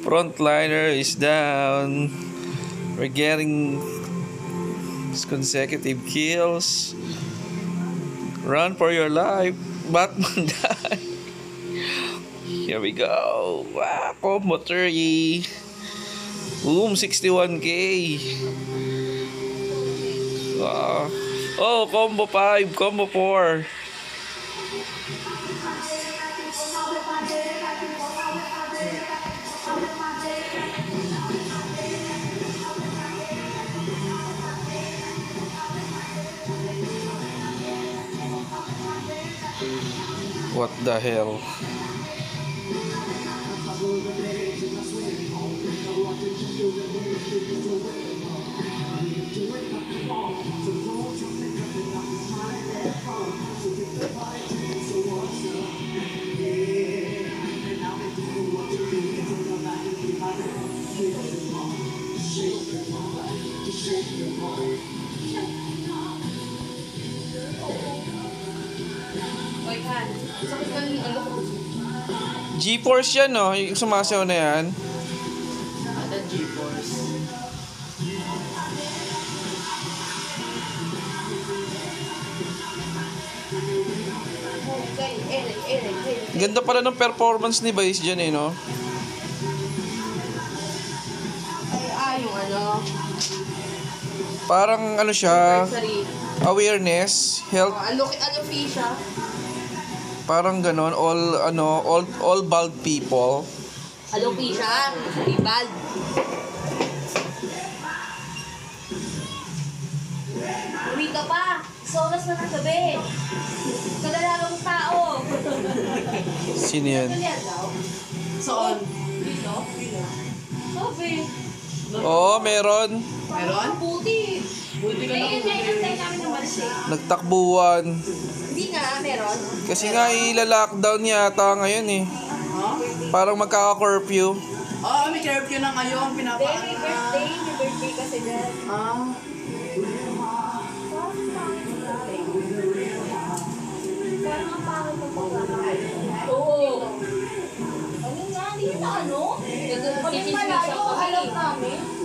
Frontliner is down. We're getting consecutive kills. Run for your life. Batman died. Here we go. Wow, combo 3. Boom, 61k. Wow. Oh, combo 5, combo 4. What the hell? G-Force yan, no? Yung sumasayaw na yan. Ano G-Force? Ganda pala ng performance ni Vice dyan, eh, no? Yung ano? Parang ano siya, awareness, health. Ano fee siya? Parang ganon, all bald people. Alopecia, di bald. Uwi ka pa. Soras na ng gabi. Kadalagang tao. Sino yan? Saan? Dito? Sabi. Oo, meron. Meron? Buti. Buti ka lang. Ay, namin naman siya. Nagtakbuhan. Hindi nga, meron. Kasi nga ila-lockdown yata ngayon, eh. Huh? Parang magkaka-curfew. Oo, may curfew na ngayon. Pinapaan May na. birthday kasi dyan. Parang ang pangit ng pagkakain. Oo. Ano nga, hindi na ano? Kasi malayo, alam namin.